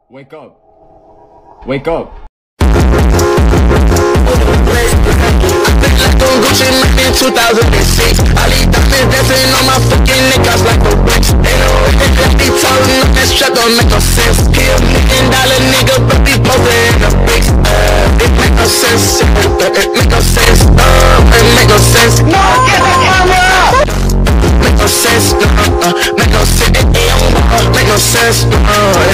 Wake up. Wake up. Gucci in 2006. All these diamonds dancing on my fucking niggas like a witch. They know they got me talking up that strap don't make no sense. He a $1 million nigga, but he posted in the bricks. It make no sense. It make no sense. It make no sense. No, get the camera. Make no sense. Make no sense. Make no sense.